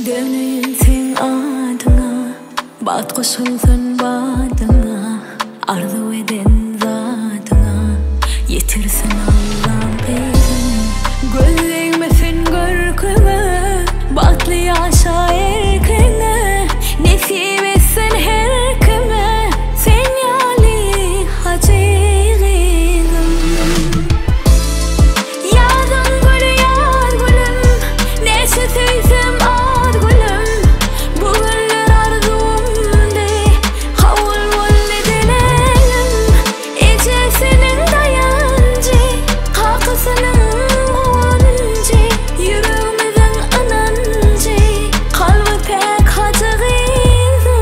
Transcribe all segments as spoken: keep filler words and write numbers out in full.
Döneyim sen adına, bat koşulsun badına, arzu eden zadına, yetirsin Allah'ım kızım. Gözlemesin görkümü, batlı yaşa erkine, nesip etsin her kime, sen yali Hajy Gyzym. Yazın gülü yaz gülüm, neşe tüysem ad gülüm, bu güller arzumde, havul volle dileğim, içesinin dayancı, kakısının gonca, yüreğimizin anancı, kalbi pek Hajy Gyzym.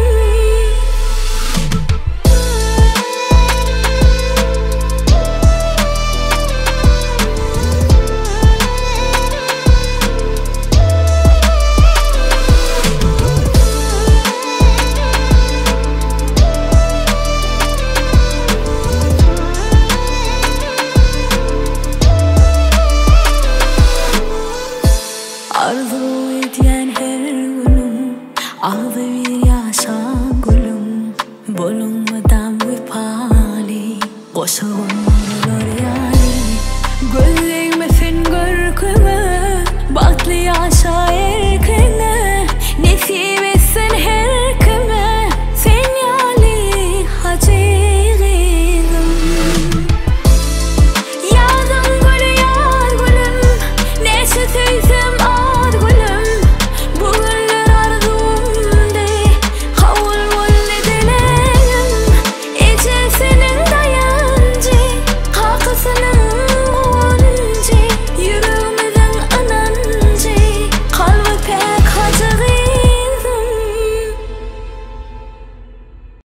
Arzu eden her günüm, ağzı bir yaşa gülüm, bulunmadan vefali, koşağım